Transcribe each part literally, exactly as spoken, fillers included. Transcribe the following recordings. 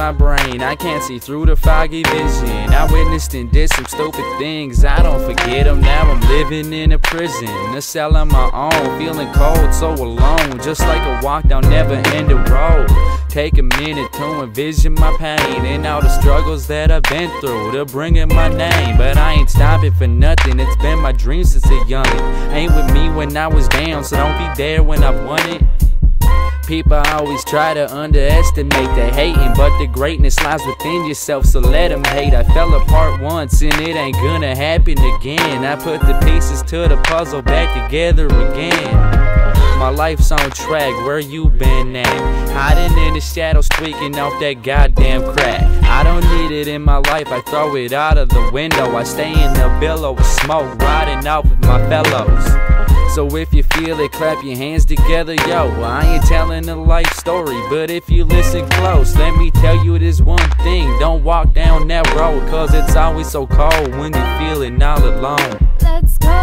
my brain. I can't see through the foggy vision. I witnessed and did some stupid things. I don't forget them. Now I'm living in a prison, a cell on my own, feeling cold, so alone, just like a walk down never-ending road. Take a minute to envision my pain and all the struggles that I've been through to bring in my name. But I ain't stopping for nothing. It's been my dream since a youngin'. Ain't with me when I was down, so don't be there when I want it. People always try to underestimate the hating, but the greatness lies within yourself, so let them hate. I fell apart once and it ain't gonna happen again. I put the pieces to the puzzle back together again. My life's on track, where you been at? Hiding in the shadows, tweaking off that goddamn crack. I don't need it in my life, I throw it out of the window. I stay in the billow of smoke, riding out with my fellows. So if you feel it, clap your hands together, yo. I ain't telling a life story, but if you listen close, let me tell you this one thing. Don't walk down that road, cause it's always so cold when you're feeling all alone. Let's go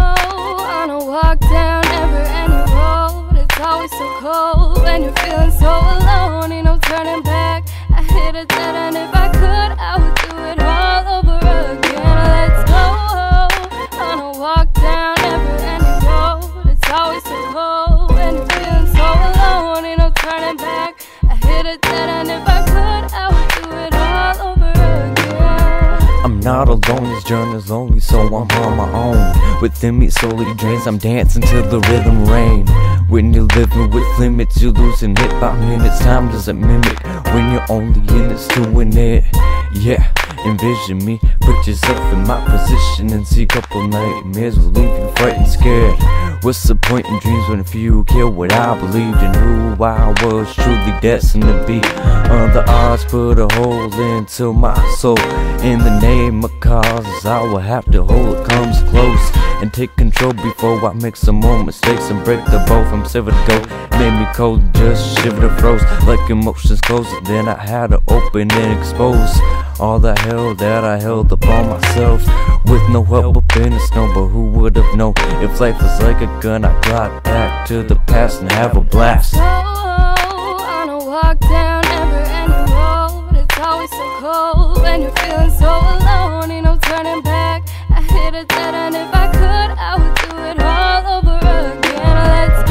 on a walk down never-ending road. It's always so cold when you're feeling so alone. Ain't no turning back, I hit a dead end. If I could, I would do it all over again. Let's go on a walk down never-ending road. It's always so cold when you're feeling so alone. Ain't no turning back, I hit a dead end. If I could, I would do it all over again. I'm not alone, this journey's lonely, so I'm on my own. Within me slowly drains, I'm dancing till the rhythm rain. When you're living with limits, you're losing it by minutes. Time doesn't mimic when you're only in it, doing it. Yeah, envision me, put yourself in my position and see a couple nightmares will leave you frightened, scared. What's the point in dreams when few kill what I believed in, who I was truly destined to be? Uh, the odds put a hole into my soul. In the name of causes, I will have to hold it comes close and take control before I make some more mistakes and break the bow from silver to gold. Made me cold, just shiver to froze like emotions closed. Then I had to open and expose all the hell that I held upon myself with no help up in the snow. But who would have known if life was like a gun? I glide back to the past and have a blast. So on a walk down never-ending road. It's always so cold when you're feeling so alone. Ain't no turning back, I hit a dead end. If I could, I would do it all over again. Let's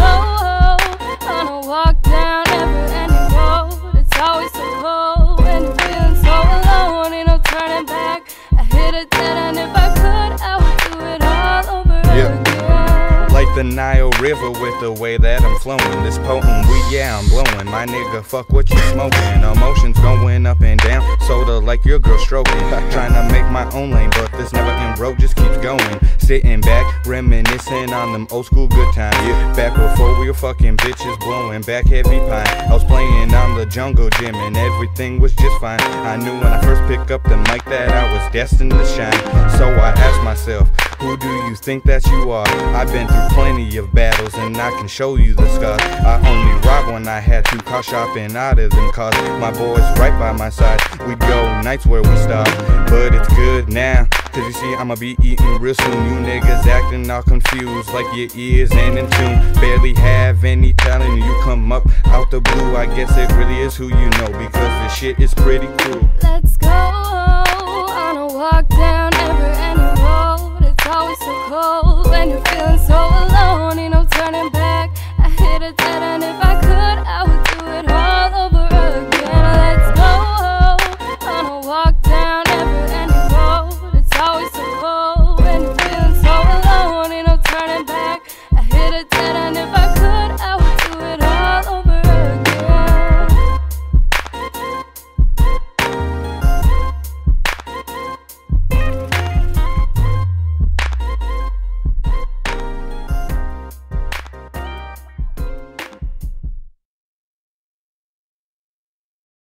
go on a walk down never-ending road. It's always so cold when you're feeling so alone. Ain't no turning back, I hit a dead end. If I could, I would do it all over yeah. again. Like the Nile River with the way that I'm flowing. This potent weed, yeah, I'm blowing. My nigga, fuck what you smoking. Emotions going up and down, soda like your girl stroking. Trying to make my own lane, but this never end road just keeps going. Sitting back, reminiscing on them old school good times. Yeah. Back before we were fucking bitches, blowing back heavy pine. I was playing on the jungle gym and everything was just fine. I knew when I first picked up the mic that I was destined to shine. So I asked myself, who do you think that you are? I've been through plenty of battles and I can show you the scars. I only robbed when I had to, car shopping out of them cars. My boys right by my side, we'd go nights where we stop. But it's good now, cause you see I'ma be eating real soon. You niggas acting all confused like your ears ain't in tune. Barely have any talent and you come up out the blue. I guess it really is who you know, because this shit is pretty cool. Let's